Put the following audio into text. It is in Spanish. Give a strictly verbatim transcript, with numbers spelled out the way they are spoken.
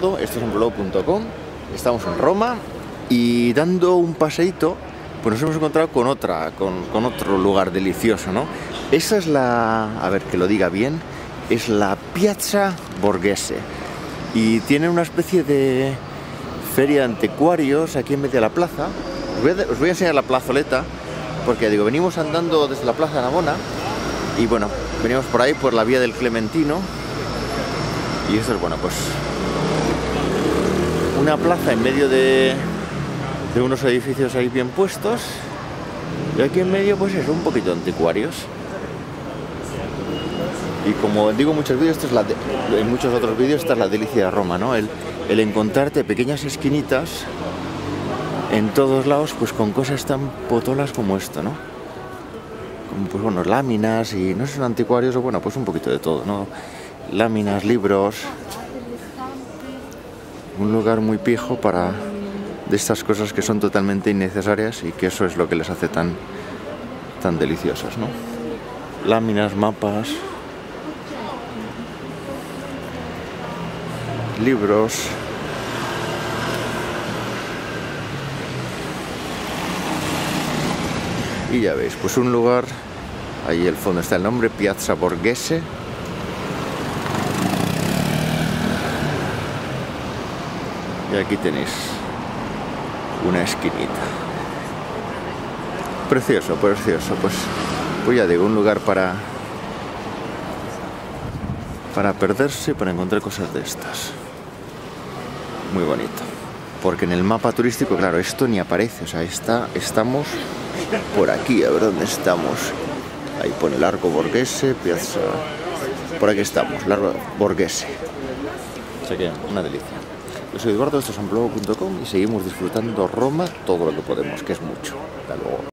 Esto es amblog punto com, estamos en Roma y dando un paseíto pues nos hemos encontrado con otra, con, con otro lugar delicioso, ¿no? Esa es la, a ver que lo diga bien, es la Piazza Borghese y tiene una especie de feria de anticuarios aquí en medio de la plaza. Os voy a, os voy a enseñar la plazoleta porque digo, venimos andando desde la Plaza de Navona y bueno, venimos por ahí por la vía del Clementino y esto es, bueno, pues una plaza en medio de, de unos edificios ahí bien puestos y aquí en medio pues es un poquito de anticuarios. Y como digo en muchos vídeos, esto es la de, en muchos otros vídeos, esta es la delicia de Roma, ¿no? El, el encontrarte pequeñas esquinitas en todos lados pues con cosas tan potolas como esto, ¿no? Como pues bueno, láminas y no son anticuarios o bueno, pues un poquito de todo, ¿no? Láminas, libros. Un lugar muy pijo para de estas cosas que son totalmente innecesarias y que eso es lo que les hace tan, tan deliciosas, ¿no? Láminas, mapas, libros. Y ya veis, pues un lugar, ahí al fondo está el nombre, Piazza Borghese. Y aquí tenéis una esquinita. Precioso, precioso. Pues, pues ya digo, un lugar para, para perderse, para encontrar cosas de estas. Muy bonito. Porque en el mapa turístico, claro, esto ni aparece. O sea, está, estamos por aquí, a ver dónde estamos. Ahí pone Largo Borghese, Piazza. Por aquí estamos, Largo Borghese. O sea que una delicia. Yo soy Eduardo, esto es amblog punto com y seguimos disfrutando Roma todo lo que podemos, que es mucho. Hasta luego.